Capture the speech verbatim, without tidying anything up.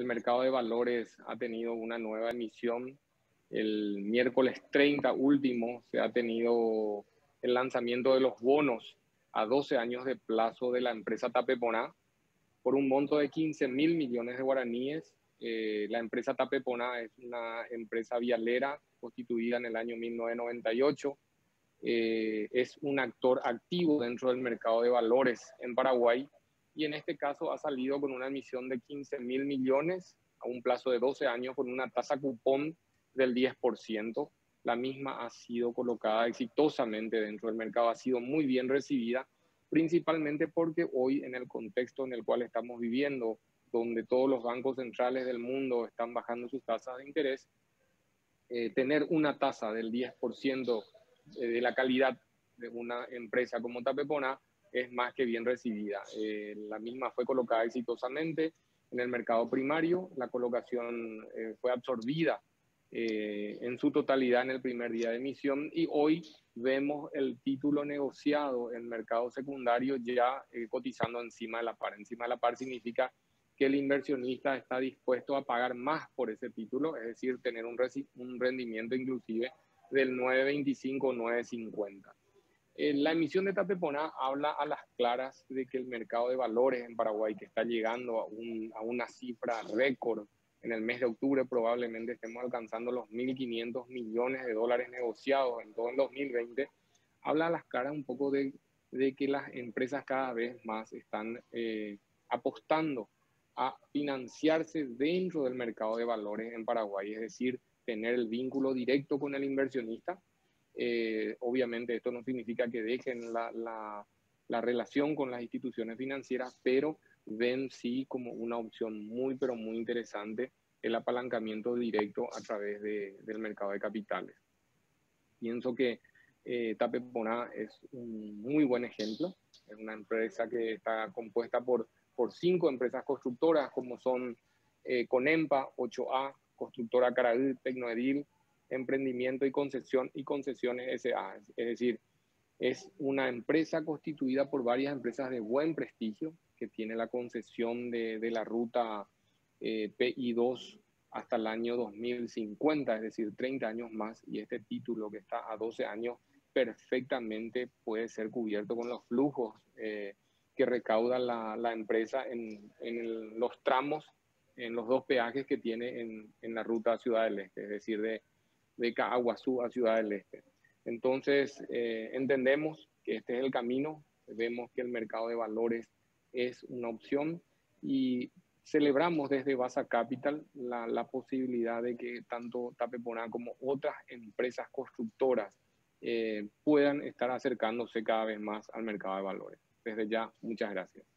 el mercado de valores ha tenido una nueva emisión. El miércoles treinta último se ha tenido el lanzamiento de los bonos a doce años de plazo de la empresa Tapeponá por un monto de quince mil millones de guaraníes. Eh, la empresa Tapeponá es una empresa vialera constituida en el año mil novecientos noventa y ocho. Eh, es un actor activo dentro del mercado de valores en Paraguay y en este caso ha salido con una emisión de quince mil millones a un plazo de doce años con una tasa cupón del diez por ciento. La misma ha sido colocada exitosamente dentro del mercado, ha sido muy bien recibida, principalmente porque hoy en el contexto en el cual estamos viviendo, donde todos los bancos centrales del mundo están bajando sus tasas de interés, eh, tener una tasa del diez por ciento de la calidad de una empresa como Tapeponá es más que bien recibida. Eh, la misma fue colocada exitosamente en el mercado primario, la colocación eh, fue absorbida eh, en su totalidad en el primer día de emisión y hoy vemos el título negociado en mercado secundario ya eh, cotizando encima de la par. Encima de la par significa que el inversionista está dispuesto a pagar más por ese título, es decir, tener un, un rendimiento inclusive del nueve veinticinco, nueve cincuenta. Eh, la emisión de Tapeponá habla a las claras de que el mercado de valores en Paraguay, que está llegando a, un, a una cifra récord en el mes de octubre, probablemente estemos alcanzando los mil quinientos millones de dólares negociados en todo el dos mil veinte, habla a las claras un poco de, de que las empresas cada vez más están eh, apostando a financiarse dentro del mercado de valores en Paraguay, es decir, tener el vínculo directo con el inversionista. Eh, obviamente esto no significa que dejen la, la, la relación con las instituciones financieras, pero ven sí como una opción muy, pero muy interesante el apalancamiento directo a través de, del mercado de capitales. Pienso que eh, Tapeponá es un muy buen ejemplo. Es una empresa que está compuesta por, por cinco empresas constructoras, como son eh, Conempa, ocho A, Constructora Caraí, Tecnoedil, Emprendimiento y Concesión y Concesiones S A. Es decir, es una empresa constituida por varias empresas de buen prestigio, que tiene la concesión de, de la ruta eh, P I dos hasta el año dos mil cincuenta, es decir, treinta años más, y este título que está a doce años perfectamente puede ser cubierto con los flujos eh, que recauda la, la empresa en, en el, los tramos, en los dos peajes que tiene en, en la ruta a Ciudad del Este, es decir, de, de Caaguazú a Ciudad del Este. Entonces, eh, entendemos que este es el camino, vemos que el mercado de valores es una opción y celebramos desde Vasa Capital la, la posibilidad de que tanto Tapeponá como otras empresas constructoras eh, puedan estar acercándose cada vez más al mercado de valores. Desde ya, muchas gracias.